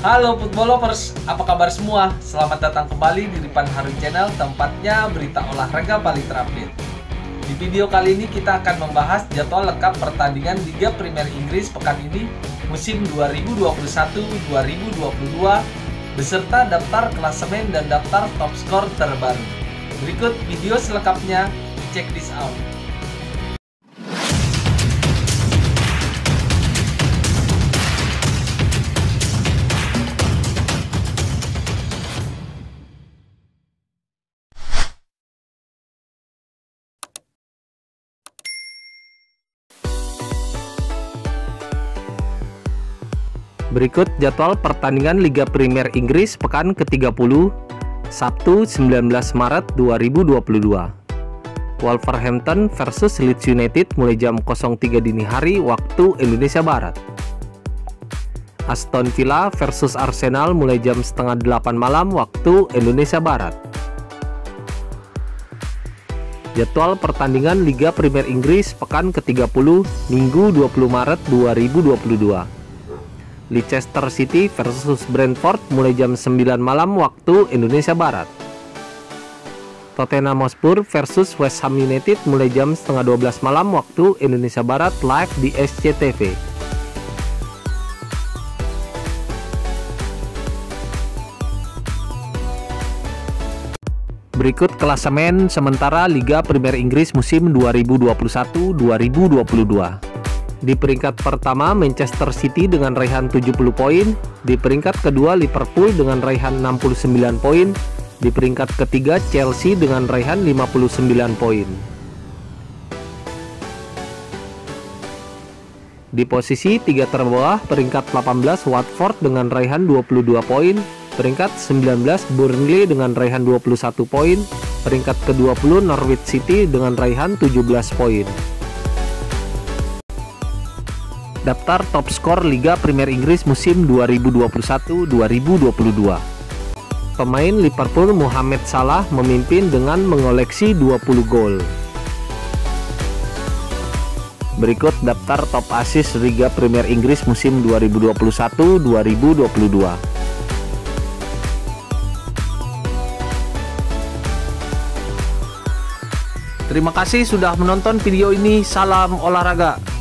Halo Football Lovers, apa kabar semua? Selamat datang kembali di Ripan Harun Channel, tempatnya berita olahraga paling terupdate. Di video kali ini kita akan membahas jadwal lengkap pertandingan Liga Premier Inggris pekan ini musim 2021-2022 beserta daftar klasemen dan daftar top skor terbaru. Berikut video selengkapnya, check this out. Berikut jadwal pertandingan Liga Premier Inggris pekan ke-30, Sabtu 19 Maret 2022. Wolverhampton versus Leeds United mulai jam 03 dini hari waktu Indonesia Barat. Aston Villa versus Arsenal mulai jam setengah 8 malam waktu Indonesia Barat. Jadwal pertandingan Liga Premier Inggris pekan ke-30, Minggu 20 Maret 2022. Leicester City versus Brentford mulai jam 9 malam waktu Indonesia Barat. Tottenham Hotspur versus West Ham United mulai jam setengah 12 malam waktu Indonesia Barat live di SCTV. Berikut klasemen sementara Liga Premier Inggris musim 2021-2022. Di peringkat pertama Manchester City dengan raihan 70 poin, di peringkat kedua Liverpool dengan raihan 69 poin, di peringkat ketiga Chelsea dengan raihan 59 poin. Di posisi 3 terbawah peringkat 18 Watford dengan raihan 22 poin, peringkat 19 Burnley dengan raihan 21 poin, peringkat ke-20 Norwich City dengan raihan 17 poin. Daftar top skor Liga Premier Inggris musim 2021-2022. Pemain Liverpool Mohamed Salah memimpin dengan mengoleksi 20 gol. Berikut daftar top assist Liga Premier Inggris musim 2021-2022. Terima kasih sudah menonton video ini. Salam olahraga.